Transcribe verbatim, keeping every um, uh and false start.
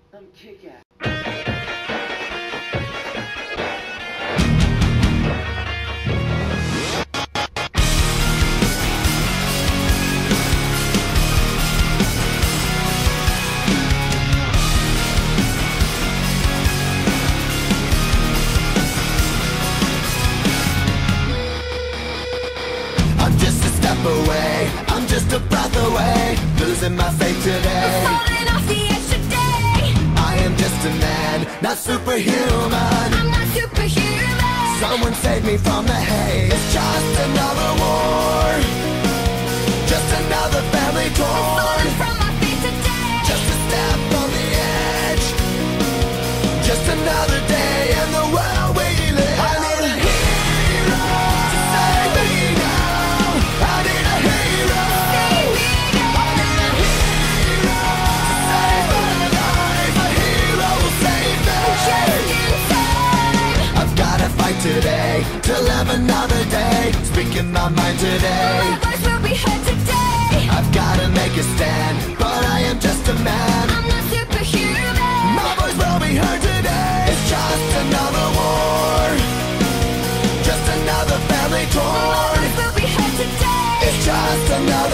I'm kick-ass. I'm just a step away, I'm just a breath away, losing my faith today. I'm falling off the edge today. I am just a man, not superhuman. I'm not superhuman. Someone save me from the haze. It's just another war, just another family torn. Falling from my feet today. Just a step on the edge, just another day in the world we live. I need a hero to save me now. I need a hero. Save me now. I need a hero to save my life. A hero will save me. Just in time. I've gotta fight today to live another day, speaking my mind today. My voice will be heard today. I've gotta make a stand, but I am just a man. I'm not superhuman. My voice will be heard today. It's just another war, just another family My torn. voice will be heard today. It's just another